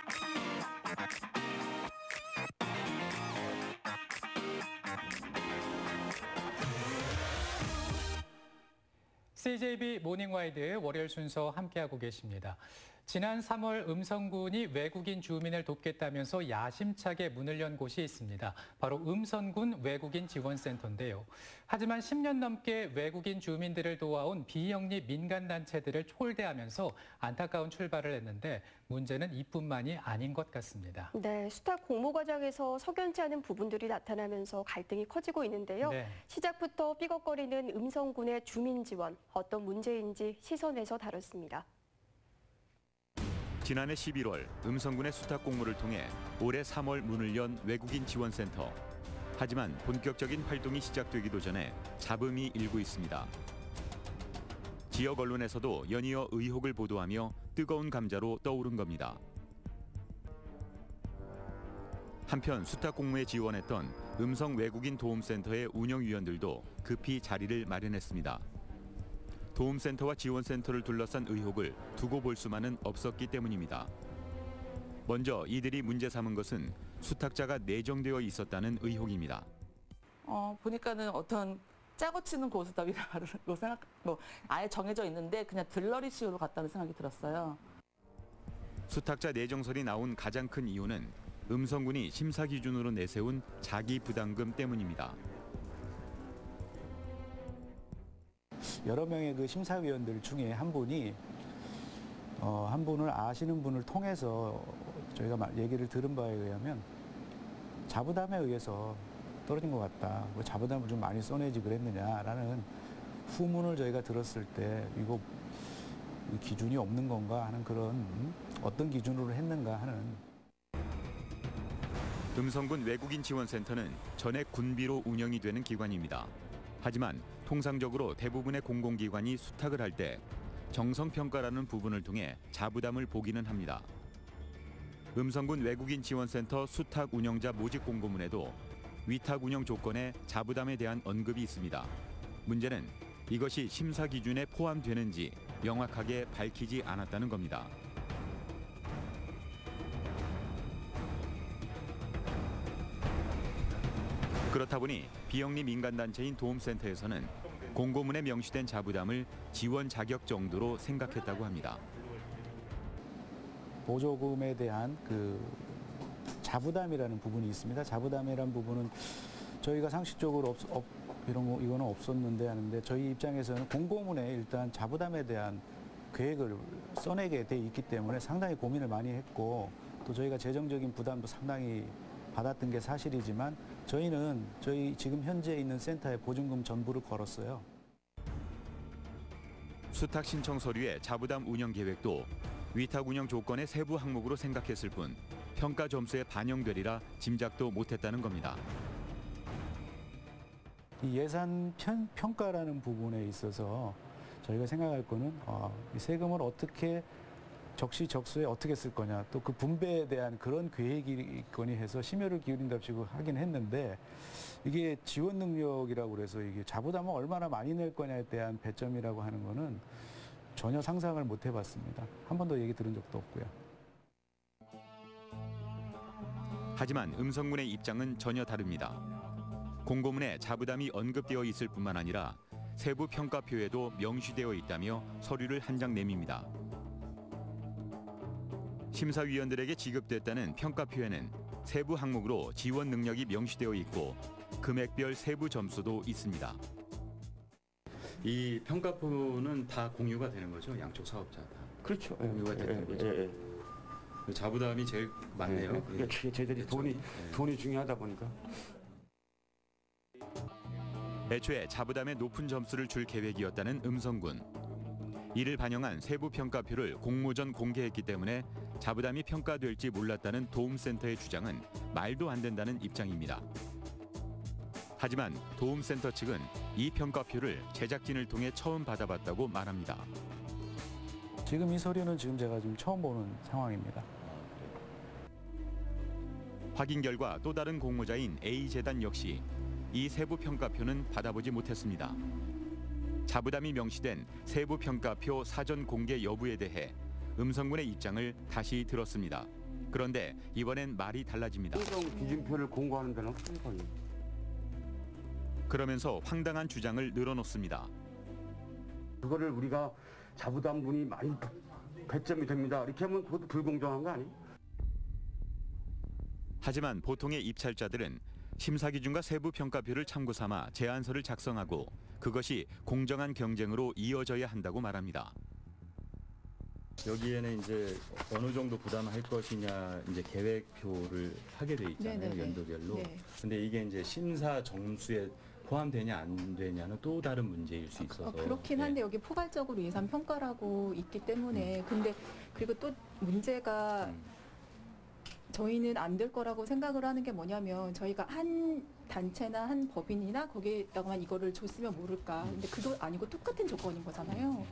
CJB 모닝와이드 월요일 순서 함께하고 계십니다. 지난 3월 음성군이 외국인 주민을 돕겠다면서 야심차게 문을 연 곳이 있습니다. 바로 음성군 외국인 지원센터인데요. 하지만 10년 넘게 외국인 주민들을 도와온 비영리 민간단체들을 홀대하면서 안타까운 출발을 했는데 문제는 이뿐만이 아닌 것 같습니다. 네, 수탁 공모 과정에서 석연치 않은 부분들이 나타나면서 갈등이 커지고 있는데요. 네. 시작부터 삐걱거리는 음성군의 주민 지원, 어떤 문제인지 시선에서 다뤘습니다. 지난해 11월 음성군의 수탁 공모를 통해 올해 3월 문을 연 외국인 지원센터. 하지만 본격적인 활동이 시작되기도 전에 잡음이 일고 있습니다. 지역 언론에서도 연이어 의혹을 보도하며 뜨거운 감자로 떠오른 겁니다. 한편 수탁 공모에 지원했던 음성 외국인 도움센터의 운영위원들도 급히 자리를 마련했습니다. 도움센터와 지원센터를 둘러싼 의혹을 두고 볼 수만은 없었기 때문입니다. 먼저 이들이 문제 삼은 것은 수탁자가 내정되어 있었다는 의혹입니다. 보니까는 어떤 짜고 치는 고수답이라고 아예 정해져 있는데 그냥 들러리식으로 갔다는 생각이 들었어요. 수탁자 내정설이 나온 가장 큰 이유는 음성군이 심사 기준으로 내세운 자기 부담금 때문입니다. 여러 명의 그 심사위원들 중에 한 분이 한 분을 아시는 분을 통해서 저희가 얘기를 들은 바에 의하면 자부담에 의해서 떨어진 것 같다. 자부담을 좀 많이 써내지 그랬느냐라는 후문을 저희가 들었을 때 이거 기준이 없는 건가 하는 그런 어떤 기준으로 했는가 하는. 음성군 외국인 지원센터는 전액 군비로 운영이 되는 기관입니다. 하지만 통상적으로 대부분의 공공기관이 수탁을 할 때 정성평가라는 부분을 통해 자부담을 보기는 합니다. 음성군 외국인 지원센터 수탁 운영자 모집 공고문에도 위탁 운영 조건에 자부담에 대한 언급이 있습니다. 문제는 이것이 심사 기준에 포함되는지 명확하게 밝히지 않았다는 겁니다. 그렇다 보니 비영리 민간단체인 도움센터에서는 공고문에 명시된 자부담을 지원 자격 정도로 생각했다고 합니다. 보조금에 대한 그 자부담이라는 부분이 있습니다. 자부담이라는 부분은 저희가 상식적으로 이거는 없었는데 하는데 저희 입장에서는 공고문에 일단 자부담에 대한 계획을 써내게 돼 있기 때문에 상당히 고민을 많이 했고 또 저희가 재정적인 부담도 상당히 받았던 게 사실이지만 저희는 저희 지금 현재 있는 센터에 보증금 전부를 걸었어요. 수탁 신청 서류의 자부담 운영 계획도 위탁 운영 조건의 세부 항목으로 생각했을 뿐 평가 점수에 반영되리라 짐작도 못했다는 겁니다. 이 예산 평가라는 부분에 있어서 저희가 생각할 거는 이 세금을 어떻게 적시적소에 어떻게 쓸 거냐 또 그 분배에 대한 그런 계획이 있거니 해서 심혈을 기울인답시고 하긴 했는데 이게 지원 능력이라고 그래서 이게 자부담을 얼마나 많이 낼 거냐에 대한 배점이라고 하는 거는 전혀 상상을 못 해봤습니다. 한 번도 얘기 들은 적도 없고요. 하지만 음성군의 입장은 전혀 다릅니다. 공고문에 자부담이 언급되어 있을 뿐만 아니라 세부 평가표에도 명시되어 있다며 서류를 한 장 내밉니다. 심사위원들에게 지급됐다는 평가표에는 세부 항목으로 지원 능력이 명시되어 있고 금액별 세부 점수도 있습니다. 이 평가표는 다 공유가 되는 거죠? 양쪽 사업자 다. 그렇죠. 공유가 되는 거죠. 자부담이 제일 많네요. 저희들이 돈이 중요하다 보니까. 애초에 자부담에 높은 점수를 줄 계획이었다는 음성군. 이를 반영한 세부 평가표를 공모전 공개했기 때문에 자부담이 평가될지 몰랐다는 도움센터의 주장은 말도 안 된다는 입장입니다. 하지만 도움센터 측은 이 평가표를 제작진을 통해 처음 받아봤다고 말합니다. 지금 이 서류는 제가 처음 보는 상황입니다. 확인 결과 또 다른 공모자인 A재단 역시 이 세부 평가표는 받아보지 못했습니다. 자부담이 명시된 세부 평가표 사전 공개 여부에 대해 음성군의 입장을 다시 들었습니다. 그런데 이번엔 말이 달라집니다. 행정 기준표를 공고하는 데는 큰 거예요. 그러면서 황당한 주장을 늘어놓습니다. 그거를 우리가 자부담분이 많이 배점이 됩니다. 이렇게 하면 그것도 불공정한 거 아니에요? 하지만 보통의 입찰자들은 심사 기준과 세부 평가표를 참고 삼아 제안서를 작성하고 그것이 공정한 경쟁으로 이어져야 한다고 말합니다. 여기에는 이제 어느 정도 부담할 것이냐 이제 계획표를 하게 돼 있잖아요. 네네네. 연도별로. 네. 근데 이게 이제 심사 점수에 포함되냐 안 되냐는 또 다른 문제일 수 있어서. 그렇긴 한데 여기 포괄적으로 예산 평가라고 있기 때문에 근데 그리고 또 문제가 저희는 안 될 거라고 생각을 하는 게 뭐냐면 저희가 한 단체나 한 법인이나 거기에다가만 이거를 줬으면 모를까. 근데 그거 아니고 똑같은 조건인 거잖아요.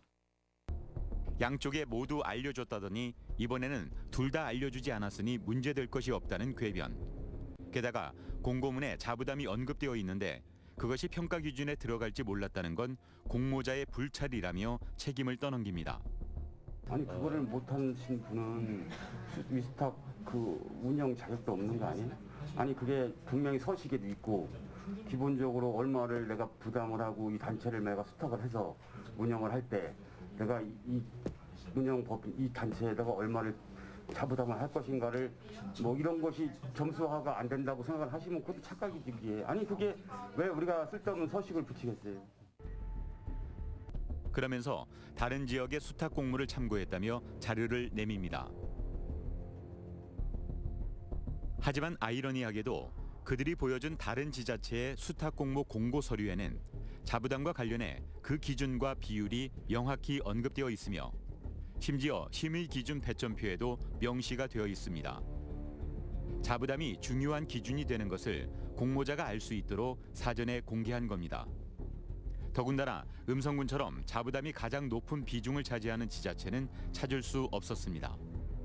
양쪽에 모두 알려줬다더니 이번에는 둘 다 알려주지 않았으니 문제될 것이 없다는 궤변. 게다가 공고문에 자부담이 언급되어 있는데 그것이 평가 기준에 들어갈지 몰랐다는 건 공모자의 불찰이라며 책임을 떠넘깁니다. 아니 그거를 못하신 분은 위스탁 그 운영 자격도 없는 거 아니에요? 아니 그게 분명히 서식에도 있고 기본적으로 얼마를 내가 부담을 하고 이 단체를 내가 수탁을 해서 운영을 할 때 내가 이 운영법 이 단체에다가 얼마를 자부담을 할 것인가를 뭐 이런 것이 점수화가 안 된다고 생각을 하시면 그것도 착각이지 그게. 아니 그게 왜 우리가 쓸데없는 서식을 붙이겠어요? 그러면서 다른 지역의 수탁 공모를 참고했다며 자료를 내밉니다. 하지만 아이러니하게도 그들이 보여준 다른 지자체의 수탁 공모 공고 서류에는 자부담과 관련해 그 기준과 비율이 명확히 언급되어 있으며 심지어 심의 기준 배점표에도 명시가 되어 있습니다. 자부담이 중요한 기준이 되는 것을 공모자가 알 수 있도록 사전에 공개한 겁니다. 더군다나 음성군처럼 자부담이 가장 높은 비중을 차지하는 지자체는 찾을 수 없었습니다.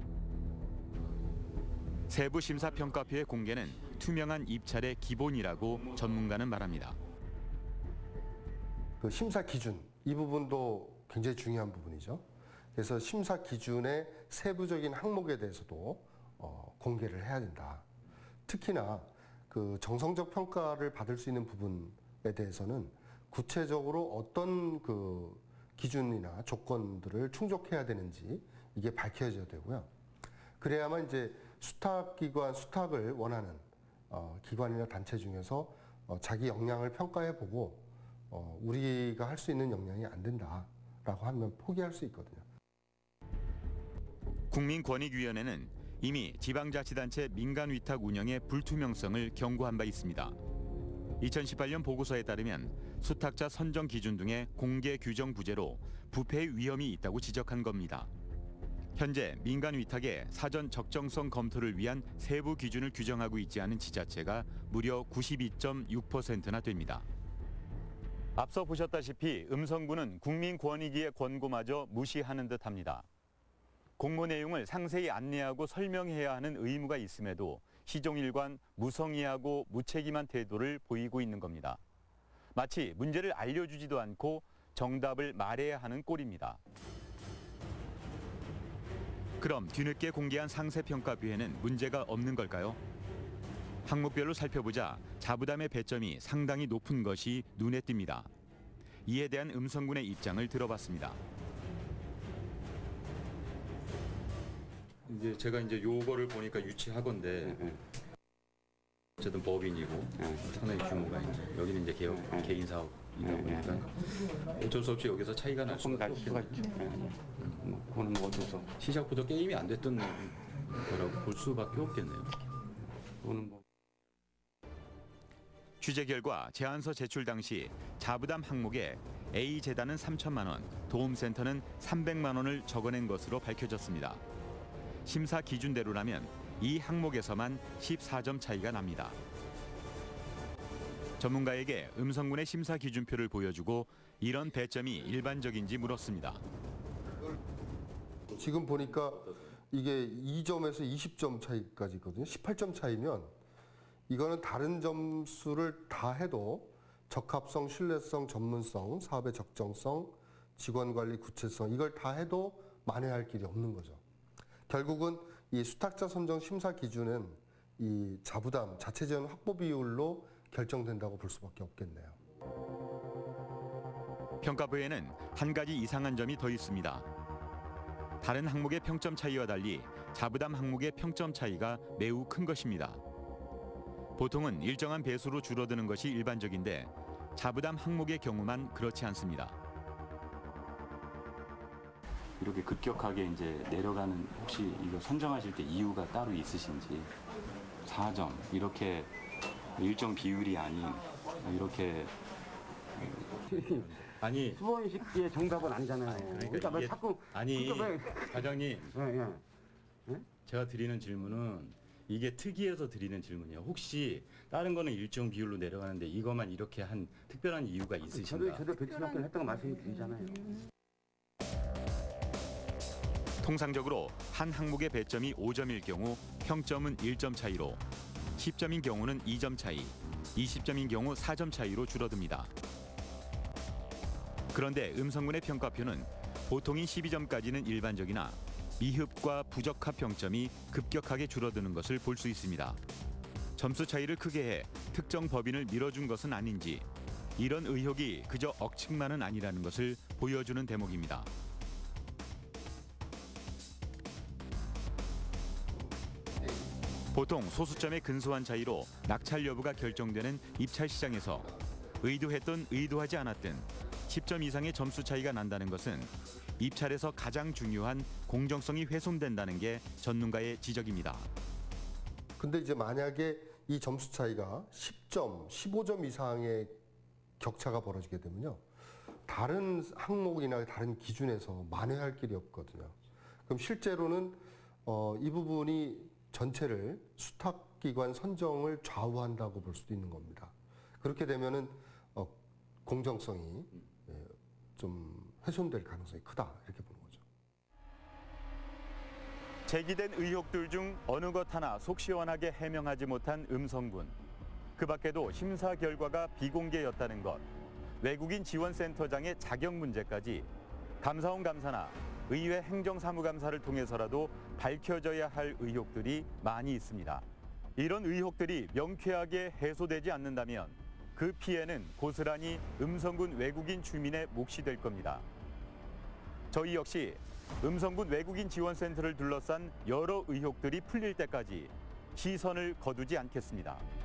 세부 심사 평가표의 공개는 투명한 입찰의 기본이라고 전문가는 말합니다. 그 심사 기준 이 부분도 굉장히 중요한 부분이죠. 그래서 심사 기준의 세부적인 항목에 대해서도 공개를 해야 된다. 특히나 그 정성적 평가를 받을 수 있는 부분에 대해서는 구체적으로 어떤 그 기준이나 조건들을 충족해야 되는지 이게 밝혀져야 되고요. 그래야만 이제 수탁기관 수탁을 원하는 기관이나 단체 중에서 자기 역량을 평가해보고 우리가 할 수 있는 역량이 안 된다라고 하면 포기할 수 있거든요. 국민권익위원회는 이미 지방자치단체 민간위탁 운영의 불투명성을 경고한 바 있습니다. 2018년 보고서에 따르면 수탁자 선정 기준 등의 공개 규정 부재로 부패의 위험이 있다고 지적한 겁니다. 현재 민간위탁의 사전 적정성 검토를 위한 세부 기준을 규정하고 있지 않은 지자체가 무려 92.6%나 됩니다. 앞서 보셨다시피 음성군은 국민권익위의 권고마저 무시하는 듯합니다. 공모 내용을 상세히 안내하고 설명해야 하는 의무가 있음에도 시종일관 무성의하고 무책임한 태도를 보이고 있는 겁니다. 마치 문제를 알려주지도 않고 정답을 말해야 하는 꼴입니다. 그럼 뒤늦게 공개한 상세평가표에는 문제가 없는 걸까요? 항목별로 살펴보자 자부담의 배점이 상당히 높은 것이 눈에 띕니다. 이에 대한 음성군의 입장을 들어봤습니다. 이제 제가 이제 요거를 보니까 유치학원데 어쨌든 법인이고 상당히 규모가 이제 여기는 이제 개인 사업이다 보니까 어쩔 수 없이 여기서 차이가 날 수가 수가 있죠. 그거는 뭐 어쩔 수 없어. 시작부터 게임이 안 됐던 거라고 볼 수밖에 없겠네요. 그거는 뭐. 취재 결과 제안서 제출 당시 자부담 항목에 A재단은 3천만 원, 도움센터는 300만 원을 적어낸 것으로 밝혀졌습니다. 심사 기준대로라면 이 항목에서만 14점 차이가 납니다. 전문가에게 음성군의 심사 기준표를 보여주고 이런 배점이 일반적인지 물었습니다. 지금 보니까 이게 2점에서 20점 차이까지 있거든요. 18점 차이면 이거는 다른 점수를 다 해도 적합성, 신뢰성, 전문성, 사업의 적정성, 직원관리 구체성 이걸 다 해도 만회할 길이 없는 거죠. 결국은 이 수탁자 선정 심사 기준은 이 자부담, 자체 지원 확보 비율로 결정된다고 볼 수밖에 없겠네요. 평가부에는 한 가지 이상한 점이 더 있습니다. 다른 항목의 평점 차이와 달리 자부담 항목의 평점 차이가 매우 큰 것입니다. 보통은 일정한 배수로 줄어드는 것이 일반적인데 자부담 항목의 경우만 그렇지 않습니다. 이렇게 급격하게 이제 내려가는 혹시 이거 선정하실 때 이유가 따로 있으신지 4점 이렇게 일정 비율이 아닌 이렇게 아니 수원식의 정답은 아니잖아요. 그러니까 왜 자꾸 아니 그러니까 과장님 예. 제가 드리는 질문은 이게 특이해서 드리는 질문이에요. 혹시 다른 거는 일정 비율로 내려가는데 이것만 이렇게 한 특별한 이유가 있으신가? 저도 배치학교를 했던 거 말씀드리잖아요. 통상적으로 한 항목의 배점이 5점일 경우 평점은 1점 차이로 10점인 경우는 2점 차이, 20점인 경우 4점 차이로 줄어듭니다. 그런데 음성군의 평가표는 보통인 12점까지는 일반적이나 미흡과 부적합 평점이 급격하게 줄어드는 것을 볼 수 있습니다. 점수 차이를 크게 해 특정 법인을 밀어준 것은 아닌지 이런 의혹이 그저 억측만은 아니라는 것을 보여주는 대목입니다. 보통 소수점의 근소한 차이로 낙찰 여부가 결정되는 입찰 시장에서 의도했든 의도하지 않았든 10점 이상의 점수 차이가 난다는 것은 입찰에서 가장 중요한 공정성이 훼손된다는 게 전문가의 지적입니다. 근데 이제 만약에 이 점수 차이가 10점, 15점 이상의 격차가 벌어지게 되면요. 다른 항목이나 다른 기준에서 만회할 길이 없거든요. 그럼 실제로는 이 부분이 전체를 수탁기관 선정을 좌우한다고 볼 수도 있는 겁니다. 그렇게 되면은 공정성이 좀 훼손될 가능성이 크다 이렇게 보는 거죠. 제기된 의혹들 중 어느 것 하나 속 시원하게 해명하지 못한 음성군. 그 밖에도 심사 결과가 비공개였다는 것, 외국인 지원센터장의 자격 문제까지 감사원 감사나 의회 행정사무감사를 통해서라도 밝혀져야 할 의혹들이 많이 있습니다. 이런 의혹들이 명쾌하게 해소되지 않는다면 그 피해는 고스란히 음성군 외국인 주민의 몫이 될 겁니다. 저희 역시 음성군 외국인 지원센터를 둘러싼 여러 의혹들이 풀릴 때까지 시선을 거두지 않겠습니다.